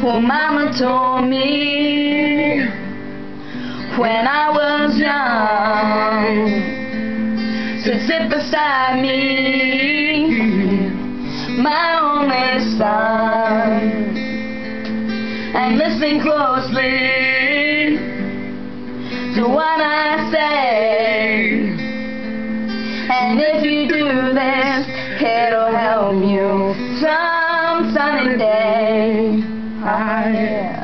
Well, Mama told me when I was young to sit beside me, my only son, and listen closely to what I say. And if you do this, it'll help you some sunny day. Yeah.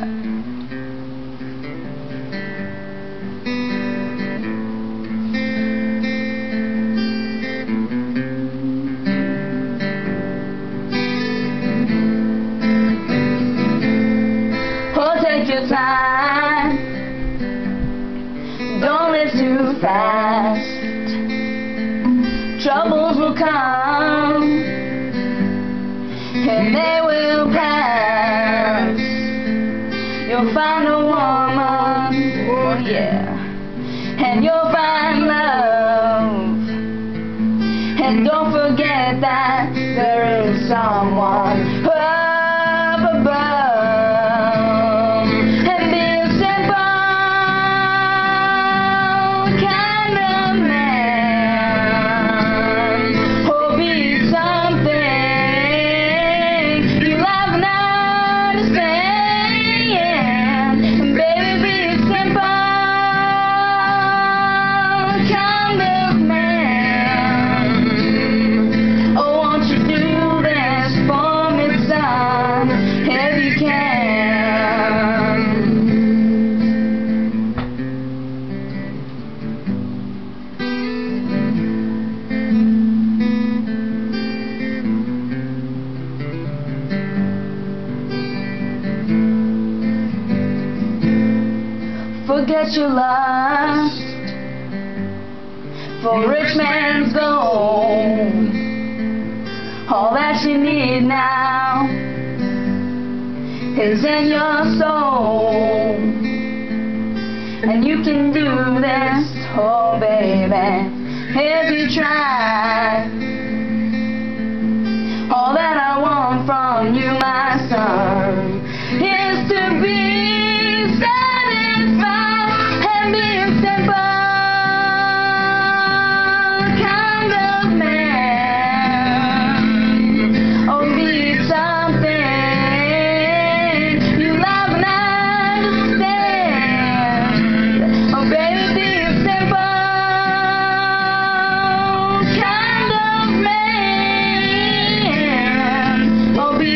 Oh, take your time, don't live too fast. Troubles will come and they will pass. You'll find a woman, oh yeah, and you'll find love. And don't forget that there is someone up above. And be a simple kind of man, or be something you love and understand. And baby, be a simple kind of man. Oh, won't you do this for me, son, if you can? Forget your lust for rich man's gold. All that you need now is in your soul. And you can do this, oh baby, if you try. All that I want from you, my son, is to be satisfied and be a simple kind of man. Oh, be something you love and understand. Oh, baby, be a simple kind of man. Oh, be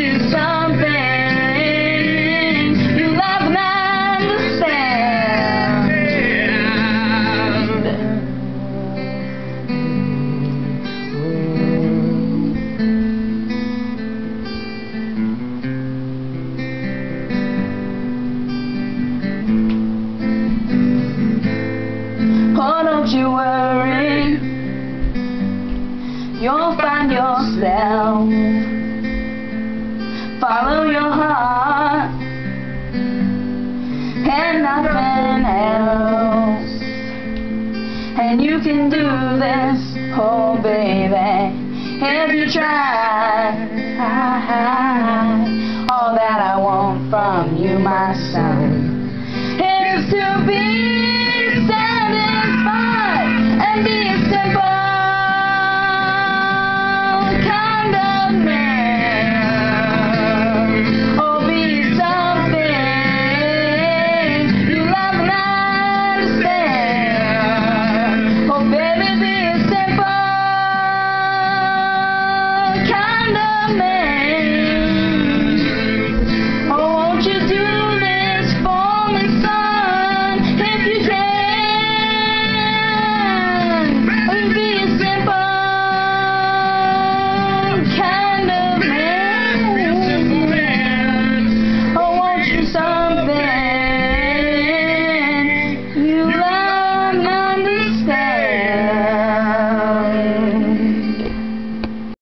something you love and understand. Oh, don't you worry, you'll find yourself. Follow your heart and nothing else. And you can do this, oh baby, if you try. All that I want from you, my son, is to be